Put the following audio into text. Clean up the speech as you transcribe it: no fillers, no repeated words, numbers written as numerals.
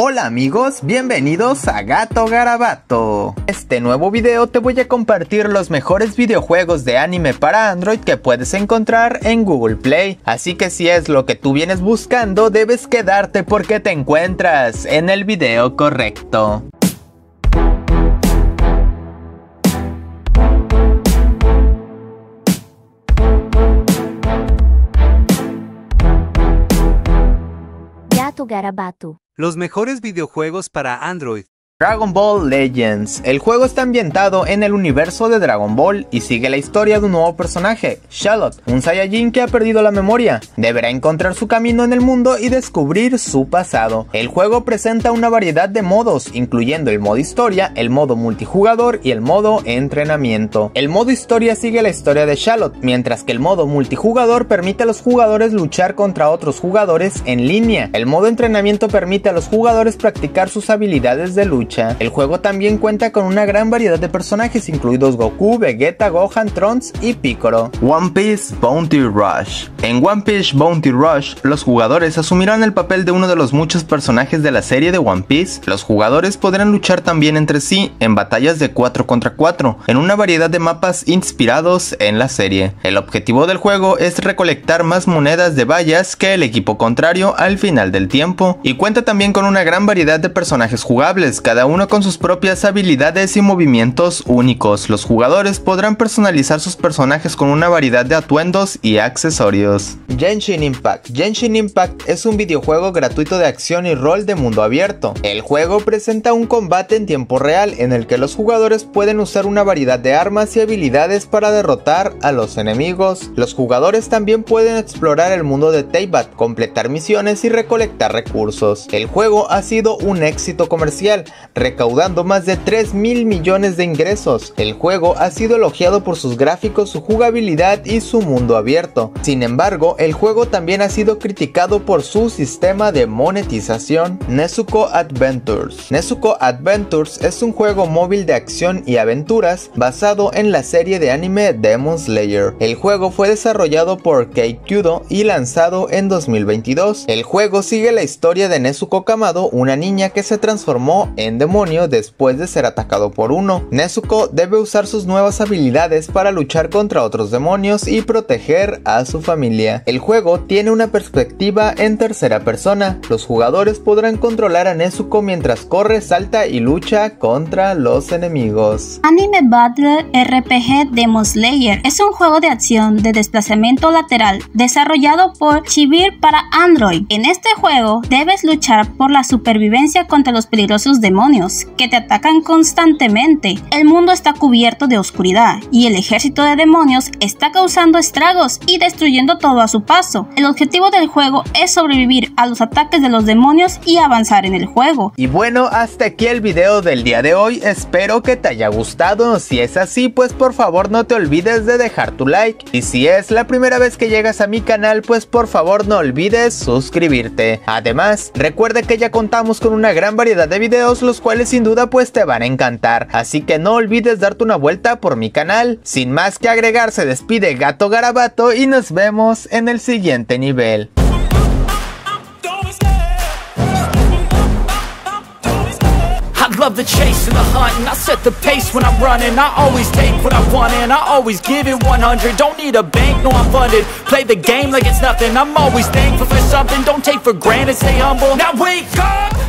Hola amigos, bienvenidos a Gato Garabato. En este nuevo video te voy a compartir los mejores videojuegos de anime para Android que puedes encontrar en Google Play. Así que si es lo que tú vienes buscando, debes quedarte porque te encuentras en el video correcto. Gato Garabato. Los mejores videojuegos para Android. Dragon Ball Legends. El juego está ambientado en el universo de Dragon Ball y sigue la historia de un nuevo personaje, Charlotte, un Saiyajin que ha perdido la memoria. Deberá encontrar su camino en el mundo y descubrir su pasado. El juego presenta una variedad de modos, incluyendo el modo historia, el modo multijugador y el modo entrenamiento. El modo historia sigue la historia de Charlotte, mientras que el modo multijugador permite a los jugadores luchar contra otros jugadores en línea. El modo entrenamiento permite a los jugadores practicar sus habilidades de lucha. El juego también cuenta con una gran variedad de personajes, incluidos Goku, Vegeta, Gohan, Trunks y Piccolo. One Piece Bounty Rush. En One Piece Bounty Rush, los jugadores asumirán el papel de uno de los muchos personajes de la serie de One Piece. Los jugadores podrán luchar también entre sí en batallas de 4 contra 4, en una variedad de mapas inspirados en la serie. El objetivo del juego es recolectar más monedas de vallas que el equipo contrario al final del tiempo, y cuenta también con una gran variedad de personajes jugables, cada uno con sus propias habilidades y movimientos únicos. Los jugadores podrán personalizar sus personajes con una variedad de atuendos y accesorios. Genshin Impact. Genshin Impact es un videojuego gratuito de acción y rol de mundo abierto. El juego presenta un combate en tiempo real en el que los jugadores pueden usar una variedad de armas y habilidades para derrotar a los enemigos. Los jugadores también pueden explorar el mundo de Teyvat, completar misiones y recolectar recursos. El juego ha sido un éxito comercial, recaudando más de 3.000 millones de ingresos. El juego ha sido elogiado por sus gráficos, su jugabilidad y su mundo abierto. Sin embargo, el juego también ha sido criticado por su sistema de monetización. Nezuko Adventures. Nezuko Adventures es un juego móvil de acción y aventuras basado en la serie de anime Demon Slayer. El juego fue desarrollado por Keikyudo y lanzado en 2022. El juego sigue la historia de Nezuko Kamado, una niña que se transformó en demonio después de ser atacado por uno. Nezuko debe usar sus nuevas habilidades para luchar contra otros demonios y proteger a su familia. El juego tiene una perspectiva en tercera persona. Los jugadores podrán controlar a Nezuko mientras corre, salta y lucha contra los enemigos. Anime Battle RPG Demon Slayer es un juego de acción de desplazamiento lateral desarrollado por Chibir para Android. En este juego debes luchar por la supervivencia contra los peligrosos demonios que te atacan constantemente. El mundo está cubierto de oscuridad y el ejército de demonios está causando estragos y destruyendo todo a su paso. El objetivo del juego es sobrevivir a los ataques de los demonios y avanzar en el juego. Y bueno, hasta aquí el video del día de hoy. Espero que te haya gustado. Si es así, pues por favor no te olvides de dejar tu like. Y si es la primera vez que llegas a mi canal, pues por favor no olvides suscribirte. Además, recuerda que ya contamos con una gran variedad de videos, los cuales sin duda pues te van a encantar. Así que no olvides darte una vuelta por mi canal. Sin más que agregar, se despide Gato Garabato y nos vemos en el siguiente nivel. I love the chase and the hunt, and I set the pace when I'm running. I always take what I want and I always give it 100. Don't need a bank, no I'm funded. Play the game like it's nothing. I'm always thankful for something. Don't take for granted, stay humble. Now wake up!